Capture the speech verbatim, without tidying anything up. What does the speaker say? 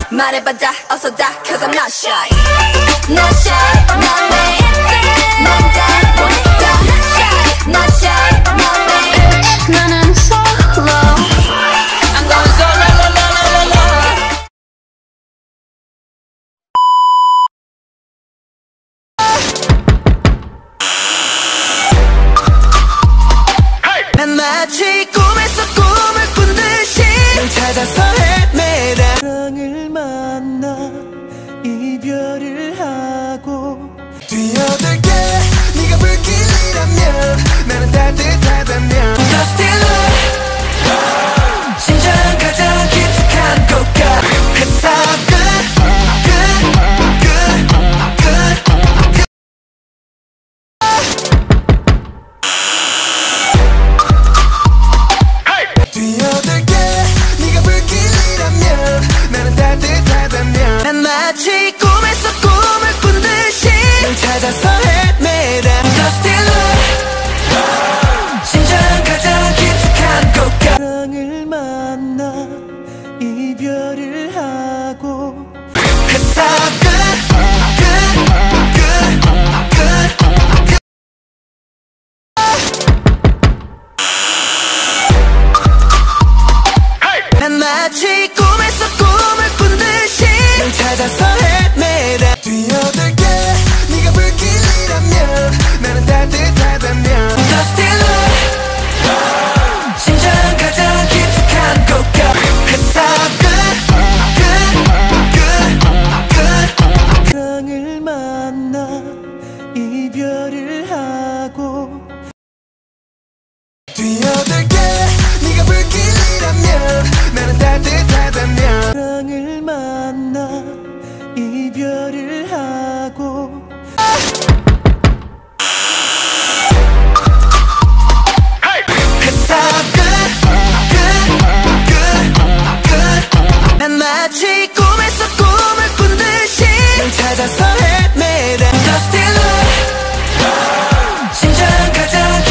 말해봐자 어서 다 cause I'm not shy Not shy, not me 넌잘 보냈다 Not shy, not shy, not me 나는 solo I'm going solo, la, la, la, la, la. 난 마치 꿈에서 꿈을 꾼 듯이 널 찾아서 헤매다 사랑을 만나 이별을 하고 뛰어들게 네가 불길이라면 나는 따뜻하다면 But still love 심장 가장 깊숙한 곳가 Cause I'm good, good, good, good, good. 뛰어들게 네가 불길이라면 나는 따뜻하다면 난 마치 꿈에서 꿈을 꾼 듯이 널 찾아서 헤매다 Just still love 심장 가장 깊숙한 곳가 사랑을 만나 이별을 하고 Cause I'm good, good, good, good, good. 난 마치 꿈에서 꿈을 꾼 듯이 널 찾아서 헤매다 뛰어들게 네가 불길이라면 나는 따뜻하다면 Just still love 심장 가장 깊숙한 곳가 Cause I'm good, good, good, good. 사랑을 만나 이별을 하고 뛰어들게 네가 불길이라면 나는 따뜻하다면 사랑을 만나 이별을 하고 Cause I'm good, good, good, good. 난 마치 꿈에서 꿈을 꾼 듯이 널 찾아서 헤매다 Just still love 심장 가장